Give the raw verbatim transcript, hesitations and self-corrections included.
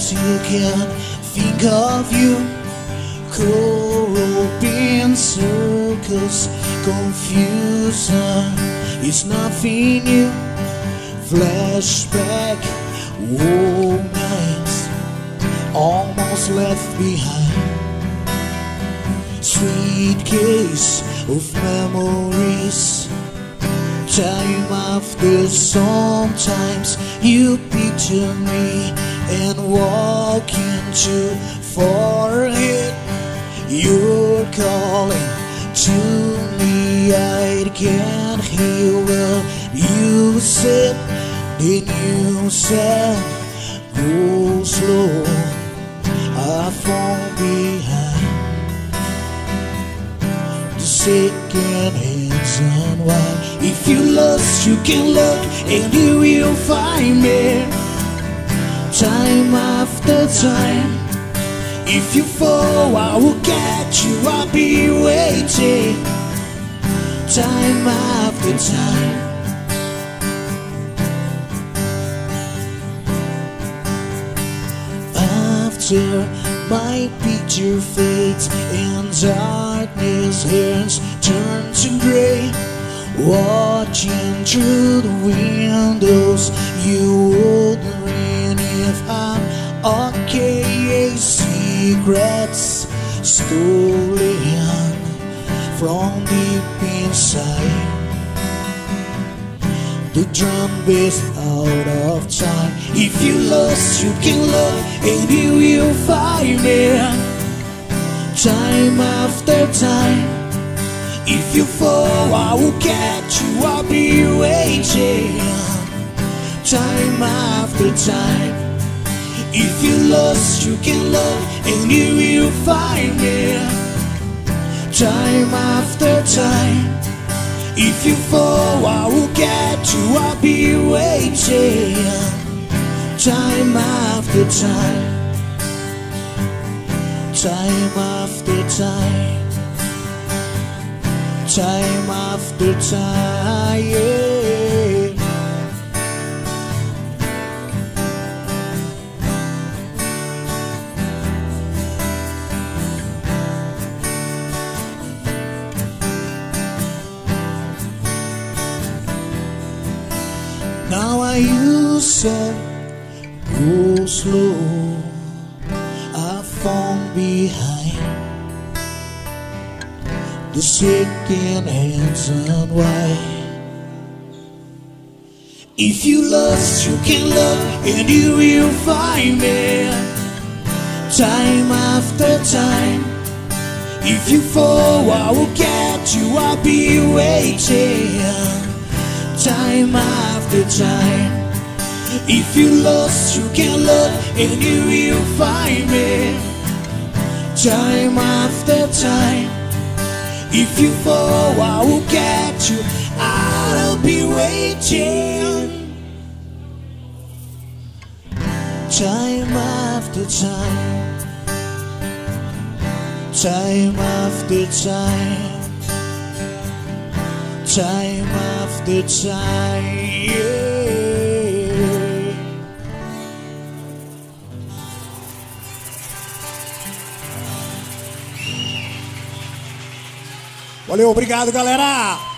still can't think of you. Corrupting circles, confusion is nothing new. Flashback, moments almost left behind. Sweet case of memories. Time after sometimes you picture me and walk into forehead. You're calling to me, I can't hear well. You said, then you said, go slow, I fall behind. The second hands unwind. If you lost, you can look and you will find me. Time after time. If you fall, I will catch you, I'll be waiting. Time after time. After my picture fades and darkness hands turn to gray, watching through the windows, you wondering if I'm okay. Secrets stolen from deep inside. The drum beats out of time. If you lost, you can look and you will find me. Time after time. If you fall, I will catch you, I'll be waiting. Time after time. If you lost, you can look and you will find me. Time after time. If you fall, I will catch you, I'll be waiting. Time after time. Time after time. Time after time, yeah. Now I use it, go slow, I fall behind. The second hands unwind. If you lost, you can look and you will find me. Time after time. If you fall, I will catch you, I'll be waiting. Time after time. If you lost, you can look and you will find me. Time after time. If you fall, I will catch you, I'll be waiting. Time after time. Time after time. Time after time, yeah. Valeu, obrigado, galera!